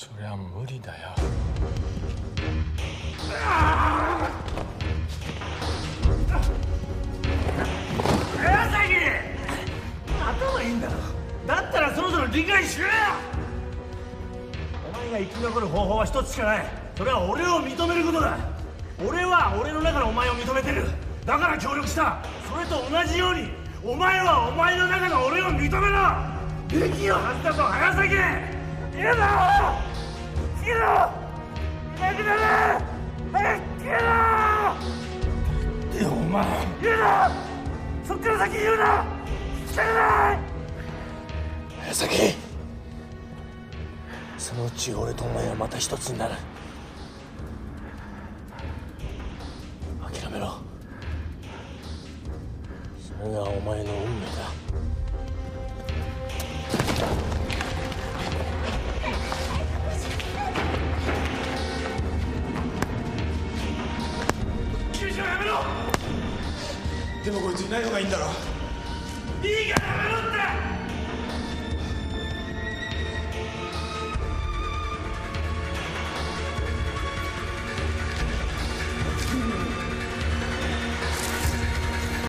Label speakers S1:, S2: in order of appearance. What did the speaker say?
S1: そりゃ無理だよ。
S2: 早崎！頭いいんだろ。だったらそろそろ理解しろよ。お前が生き残る方法は一つしかない。それは俺を認めることだ。俺は俺の中のお前を認めてる。だから協力した。それと同じようにお前はお前の中の俺を認めろ。できるはずだぞ早崎。逃げろ逃げろなくなれ。早く逃げろ。でお前逃げろ。そっから先言うな。聞きたくない。
S1: 早崎、そのうち俺とお前はまた一つになる。諦めろ。それがお前の運命だ。
S2: でもこいついない方がいいんだろ。いいからやめろって。